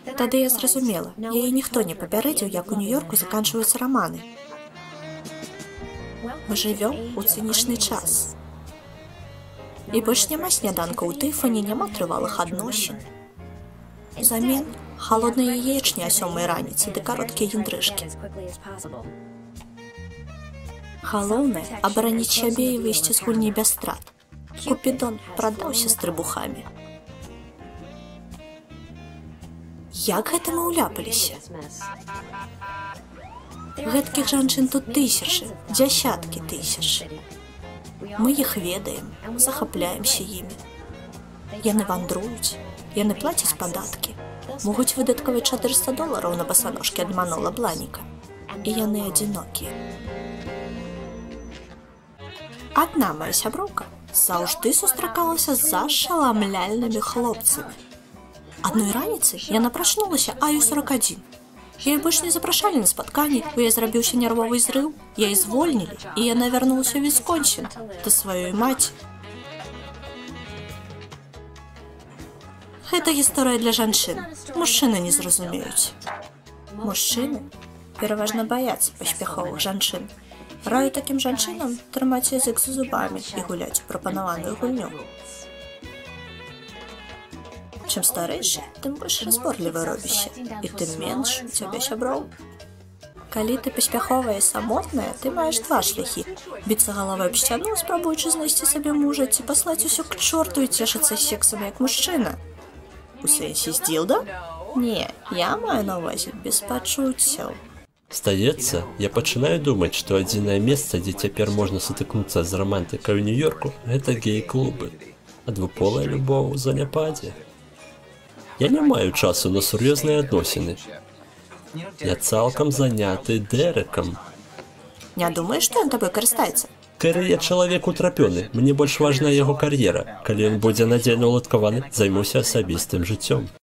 Тады я зразумела, яе ніхто не папярэдзіў, як у Нью-Йорку заканчваюцца раманы. Мы жывём у цынічны час. І больш няма сняданка ў Тыфані, няма трывалых адносін. Замен холодная яечня о 7 раніцы ды кароткія інтрыжкі. Галоўнае – абараніць сябе і выйсці з гульні без страт. Купідон прадаўся з трыбухамі. Як гэта мы ўляпаліся? Гэткіх жанчын тут тысячы, дзясяткі тысяч. Мы іх ведаем, захапляемся імі. Яны вандруюць, яны плацяць падаткі, могуць выдаткаваць $400 на басаножкі ад Манола Бланіка. І яны адзінокія. Адна моя сяброўка заўжды сустракалася з ашаламляльнымі хлопцамі. Адной раніцай яна прачнулася Аю-41. Яе больш не запрашалі на спатканні, у яе зрабіўся нервовы зрыў, яе звольнілі, і яна вярнулася ў Вісконсін да сваёй маці. Гэта гісторыя для жанчын. Мужчыны не зразумеюць. Мужчыны пераважна баяцца паспяховых жанчын. Раю такім жанчынам трымаць язык за зубамі і гуляць у прапанаваную гульню. Чым старэйшы, тым больш разборлівы робішся, і тым менш у цябе сяброў. Калі ты паспяховая і самотная, ты маеш два шляхі. Біцца галавой аб сцяну, спрабуючы знайсці сабе мужа, ці паслаць усё к чорту і цешыцца сексам як мужчына. У сэнсе з дзілда? Не, я маю на ўвазе без пачуццяў. Здаецца, я пачынаю думаць, што адзінае месца, дзе цяпер можна сутыкнуцца з рамантыкай у Нью-Йорку, гэта гей-клубы. А двуполая любоў у заняпадзе. Я не маю часу на сур'ёзныя адносіны. Я цалкам заняты Дэрэкам. Не думаеш, што ён табой карыстаецца? Кэры я чалавек утрапёны, мне больш важная яго кар'ера. Калі ён будзе надзейна ўладкаваны, займуся асабістым жыццём.